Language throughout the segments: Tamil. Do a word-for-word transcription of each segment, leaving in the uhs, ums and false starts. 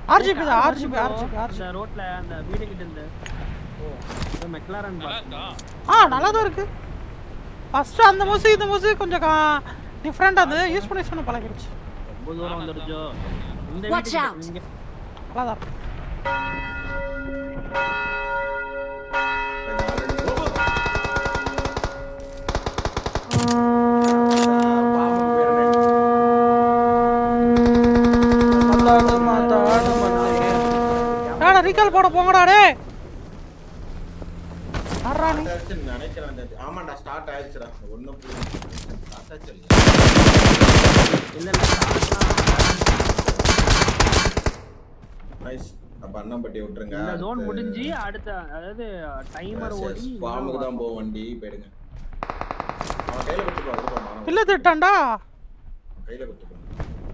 ஆர்ஜிபி தான் ஆர்ஜிபி ஆர்ஜிபி அந்த ரோட்ல அந்த வீடு கிட்ட இருந்து ஓ இந்த மெக்லாரன் பாத்தா ஆ நல்லா தான் இருக்கு ஃபர்ஸ்ட் அந்த மூசி இந்த மூசி கொஞ்சம் டிஃபரண்டா அது யூஸ் பண்ணி பண்ண பழகிடுச்சு ரொம்ப தூரம் வந்துருச்சோ இந்த வீட்டுக்கு இங்க நல்லா தான் ரீகால் போட போங்கடா டேய் ஆறா நீ நினைக்கிறேன் ஆமாடா ஸ்டார்ட் ஆயிடுச்சுடா ஒண்ணு ஸ்டார்ட் ஆச்சு இல்ல இல்ல நைஸ் அப்ப அண்ணம்பட்டி விட்டுருங்க இந்த ஜோன் முடிஞ்சி அடுத்த அதாவது டைமர் ஓடி ஃபார்முக்கு தான் போ வண்டி போடுங்க அவன் கையில குத்து போ இல்ல திட்டான்டா கையில குத்து போ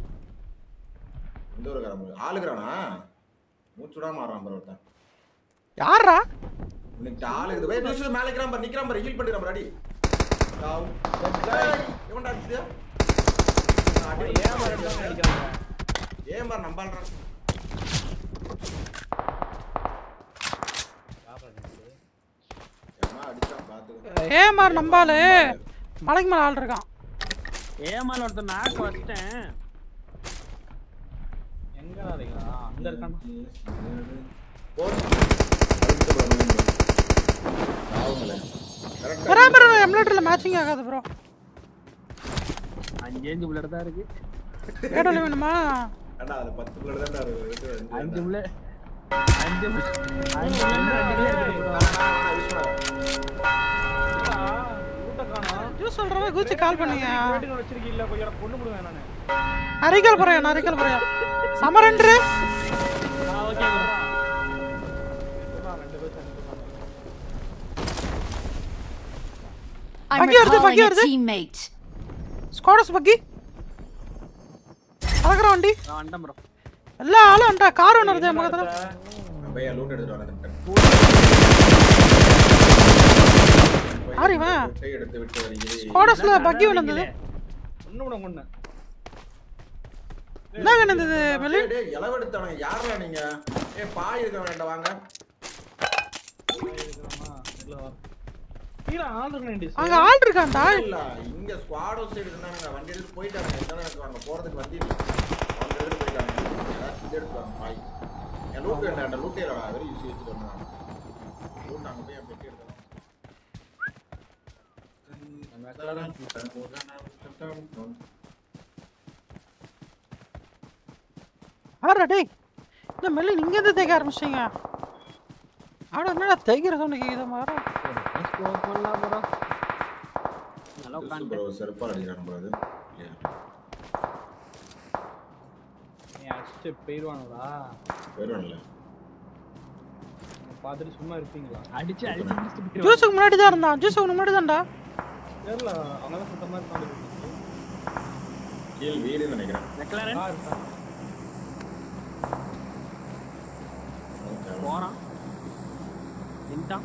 இந்த ஒரு காரங்க ஆளுங்கறானா மூச்சுடா மாறான் bro ஒருத்தன் யாரா இன்னைக்கு ஆளு இருக்குது வெயிட் நிமிஷம் மேல நிக்கறான் பாரு நிக்கறான் பாரு ஹீல் பண்ணிடுறான் பாரு அடி டாவ் எவன்டா அடிச்சது அடி ஏமாற எடுத்து அடிக்கறாங்க ஏமாற நம்பால்றான் ஏமா அடிச்சா பாத்து ஏமாற நம்பாலே மலைக்கு மேல ஆள் இருக்கான் ஏமால ஒருத்தன் நாக்கு வச்சிட்டேன் எங்கடா இருக்கா அங்க இருக்கான் போடு ஆவுங்களே பராபர எமுலேட்டர்ல மேட்சிங் ஆகாது bro அஞ்சு அஞ்சு புல்லட் தான் இருக்கு கேடல வேணுமா அண்ணா அது பத்து புல்லட் தான் இருக்கு அஞ்சு புல்லட் அஞ்சு அஞ்சு ஜூஸ் சொல்றவே குச்சி கால் பண்ணீங்க பேட்டில வச்சிருக்கீல்ல கொஞ்சம் பொண்ணு புடுவேன் நானு அரிகல் போறேன் அரிகல் போறேன் சமரண்டர் ஆ okay I'm recalling a teammate. Squads பக்கி அழகற வண்டி நான் வந்தேன் bro எல்லா ஆளும் வந்தா கார் ஒன்னு வருது பக்கத்துல பையா லூட் எடுத்துட்டு வரேன் ஆரிவா எடுத்து விட்டு வரீங்க ஸ்குவாட்ஸ்ல பக்கி வந்தது ஒண்ணு கூட ஒண்ணு என்ன வேணுது மெல்லி டேய் இலவ எடுத்தவங்க யாரடா நீங்க ஏய் பாய் இருக்க வேண்டாம் வாங்க கீழ ஆள் இருக்கேன்டி அங்க ஆள் இருக்கான்டா இல்ல இங்க ஸ்குவாடோ சைடு இருந்தாங்க வண்டி எடுத்து போயிட்டாங்க எத்தனை எனக்கு வாங்க போறதுக்கு வண்டி இல்ல அவங்க எடுத்து போயிட்டாங்க இது எடுத்து வாங்க பாய் என் லூட் வேண்டாம் லூட் இல்லடா வெரி யூஸ் வச்சிட்டு வந்தாங்க லூட் அங்க போய் பெட்டி எடுத்தோம் ஆறா டேய் இந்த மெல்லி நீங்க எந்த தேக்க ஆரம்பிச்சீங்க ஆட என்னடா தேய்க்கிற சவுண்ட் கேக்குது மாறா ஸ்கோப் பண்ணலாம் bro நல்லா ப்ரோ செருப்பா அடிக்குறான் bro அது நீ அடிச்சு போயிடுவானடா போயிடுவான்ல பாத்துட்டு சும்மா இருப்பீங்களா அடிச்சு அடிச்சு முடிச்சிட்டு போயிடுவான் ஜூஸுக்கு முன்னாடி தான் இருந்தான் ஜூஸுக்கு முன்னாடி தான்டா தெரியல அவங்கள சுத்தமா இருக்காங்க கீழ் வீடு நினைக்கிறேன் மெக்லாரன் போறான் நின்ட்டான்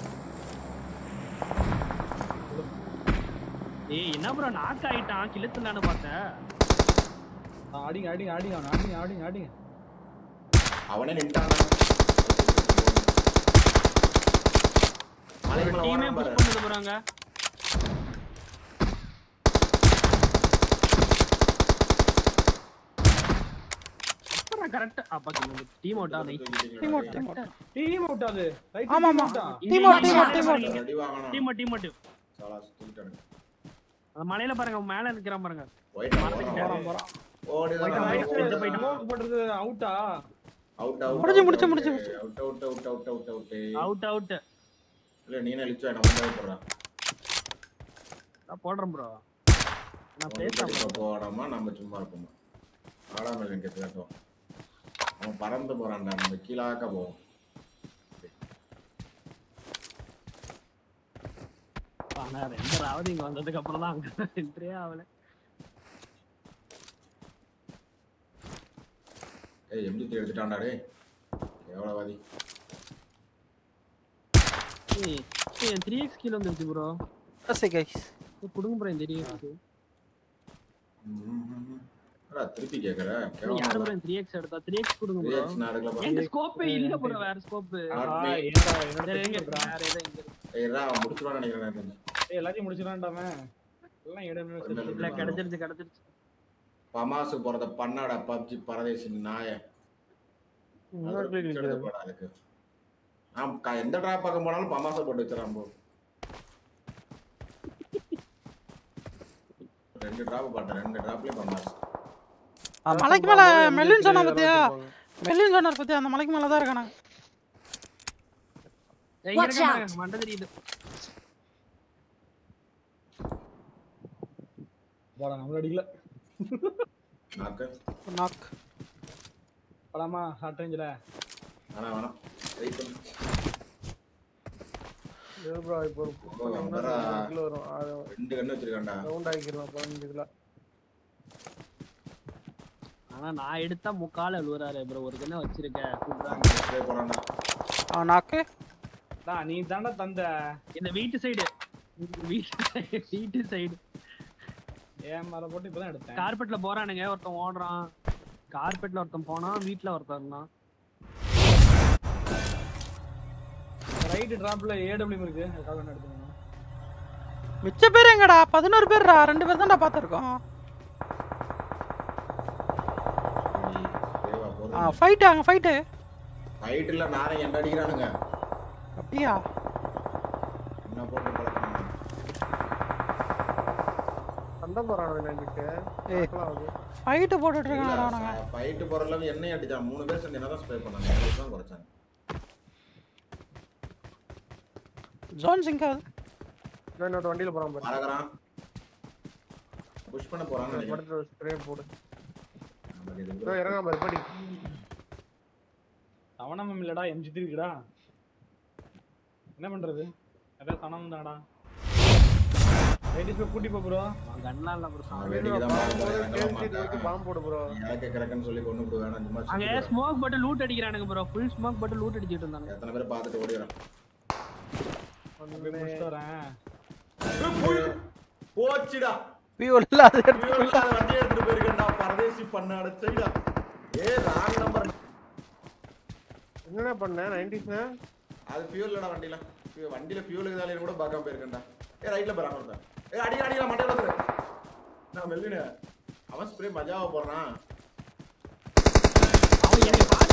ஏய் என்ன bro நாக் ஆயிட்டான் கிளத்துலான்னு பார்த்தேன் ஆடிங்க ஆடிங்க ஆடிங்க ஆடிங்க ஆடிங்க ஆடிங்க அவனே நின்ட்டானா ஒரு டீமே புஷ் பண்ணிட்டு போறாங்க கரெக்ட் அப்பா டீம் அவுட் ஆ team out team out team out ஆது ஆமா ஆமா team out team out team out ready வாங்கணும் டீம் டீம் அவுட் சாலா சுத்திட்டானுங்க அந்த மலையில பாருங்க மேல நிக்கறான் பாருங்க போயிட்டு போறான் போறான் ஓடி போயிட்டு போயிட்டு ஸ்மோக் போடுறது அவுட்டா அவுட் அவுட் முடிஞ்சு முடிஞ்சு முடிஞ்சு out out out out out out out out இல்ல நீ என்ன லிச்சா நம்ம தான் போறோம் நான் போடுறேன் bro நான் பேசறேன் போடாம நம்ம சும்மா இருப்போம் ஆடாம இங்க கேட்டோம் அவன் பறந்து போறான்டா நம்ம கீழாக்க போவோம் ஆனா ரெண்டு ராவதி இங்க வந்ததுக்கு அப்புறம் தான் அங்க என்ட்ரியே ஆவல ஏய் எம்ஜி த்ரீ எடுத்துட்டான்டா டேய் எவ்வளவுவாதி ஏய் ஏய் த்ரீ எக்ஸ் கிலோ வந்துருச்சு bro அசே गाइस புடுங்க bro இந்த த்ரீ எக்ஸ் அட திருப்பி கேக்குற யாரு bro three x எடுத்தா three x கொடுங்க bro நான் எடுக்கல bro எங்க ஸ்கோப்பே இல்ல bro வேற ஸ்கோப் ஆ என்னடா என்னோட எங்க வேற ஏதோ இங்க ஏய் ரா முடிச்சுறான்னு நினைக்கிறேன் நான் ஏய் எல்லாத்தையும் முடிச்சிரான்டாமே எல்லாம் ஏடபிள்யூஎஸ் இல்ல கிடைச்சிருச்சு கிடைச்சிருச்சு பமாசு போறத பண்ணாடா பப்ஜி பரதேசி நாய அதுக்கு ஆம் எந்த டிராப் பார்க்க போனாலும் பமாசை போட்டு வச்சிரான் bro ரெண்டு டிராப் பாட்ட ரெண்டு டிராப்லயே பமாஸ் மலைக்கு மேல மெல்லின் சொன்னா பாத்தியா மெல்லின் சொன்னார் பாத்தியா அந்த மலைக்கு மேல தான் இருக்கானே ஏய் இருக்க மண்ட தெரியுது போடா நம்மள அடிக்கல நாக்கு நாக் பலாமா ஹாட் ரேஞ்சில انا வேணாம் வெயிட் பண்ணு ஏ ப்ரோ இப்போ கிலோ வரும் ரெண்டு கண்ணு வச்சிருக்கான்டா ரவுண்ட் ஆகிக்கிறோம் பதினஞ்சு கிலோ ஆனா நான் எடுத்தா முக்கால அழுவறாரே ப்ரோ ஒரு கண்ண வச்சிருக்கேன் ஸ்ப்ரே போறான்டா ஆ நாக்கு டா நீ தான்டா தந்த இந்த வீட்டு சைடு வீட்டு வீட்டு சைடு ஏன் மேல போட்டு இப்பதான் எடுத்தேன் கார்பெட்ல போறானுங்க ஒருத்தன் ஓடுறான் கார்பெட்ல ஒருத்தன் போனா வீட்ல ஒருத்தன் இருந்தான் ரைட் டிராப்ல A W M இருக்கு அதுக்காக நான் எடுத்துறேன் மிச்ச பேர் எங்கடா பதினொரு பேர்டா ரெண்டு பேர் தான்டா பாத்துறோம் ஆ ஃபைட் அங்க ஃபைட் ஃபைட் இல்ல நானே என்ன அடிக்குறானுங்க அப்படியே என்ன போட்டு பழக்கறாங்க சண்டை போறானே நம்பிட்டு பார்க்கலாம் ஃபைட் போட்டுட்டு இருக்காங்க அவனுங்க ஃபைட் போறல என்னைய அடிச்சான் மூணு பேர் சேர்ந்து என்னதான் ஸ்ப்ரே பண்ணாங்க எனக்கு தான் குறச்சாங்க ஜோன் சிங்கா நான் வண்டில போறான் பாரு அரகறான் புஷ் பண்ண போறான்னு நினைக்கிறேன் படுத்து ஸ்ப்ரே போடு ப்ரோ இறங்க பாரு படி சவணம் இல்லடா M G three இருக்குடா என்ன பண்றது அத சவணம் தான்டா ரைட் கூட்டி போ ப்ரோ கண்ணா இல்ல ப்ரோ வேடிக்கை தான் பாருங்க பாம்பு போடு ப்ரோ யாருக்கு கரெக்ட்னு சொல்லி கொன்னு போடு வேணாம் சும்மா அங்க ஸ்மோக் பட்டு லூட் அடிக்கறானுங்க ப்ரோ ஃபுல் ஸ்மோக் பட்டு லூட் அடிச்சிட்டு இருந்தாங்க எத்தனை பேர் பார்த்துட்டு ஓடிறோம் அப்படியே புஷ் வரேன் போச்சுடா பியூல் இல்லாத பியூல் இல்லாத வண்டி எடுத்துட்டு போயிருக்கேன்டா பரதேசி பண்ண அடச்சைடா ஏ ராங் நம்பர் என்னடா பண்ண நைன்டீஸ் அது பியூல் இல்லடா வண்டில வண்டில பியூல் இருக்குதால கூட பார்க்காம போயிருக்கேன்டா ஏ ரைட்ல போறான் ஒருத்தன் ஏ அடி அடிடா மண்டையில வந்துரு நான் மெல்லினே அவன் ஸ்ப்ரே மஜாவா போறான் அவன் என்ன பாத்து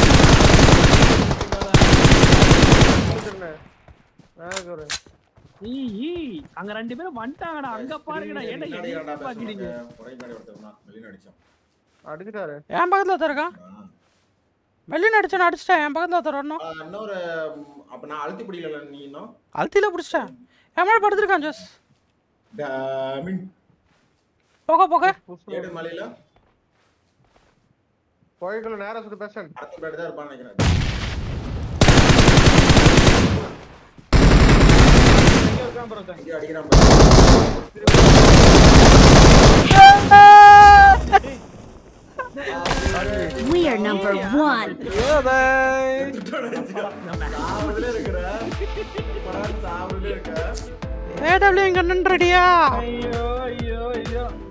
வேற ஈ அங்க ரெண்டு பேரும் வந்துட்டாங்கடா அங்க பாருங்கடா ஏன்டா என்ன பாக்குறீங்க ஒரே மாதிரி ஒருத்தன் மெல்லின அடிச்சான் அடிச்சிட்டாரு என் பக்கத்துல ஒருத்தர் இருக்கான் மெல்லின் அடிச்சான் அடிச்சிட்டேன் என் பக்கத்துல ஒருத்தர் வரணும் இன்னொரு அப்ப நான் அழுத்தி பிடிக்கல நீ இன்னும் அழுத்தில பிடிச்சிட்டேன் என் மேல படுத்திருக்கான் ஜோஸ் டாமின் போக போக ஏடு மலையில கோயிலுக்குள்ள நேரா சுத்து பேசன் அடுத்த பேட் தான் இருப்பான்னு நினைக்கிறேன் இங்க அடிக்கிறான் We are number one. சாவதுல இருக்கற பரான் சாவதுல இருக்க A W M கண்ணன் ரெடியா ஐயோ ஐயோ ஐயோ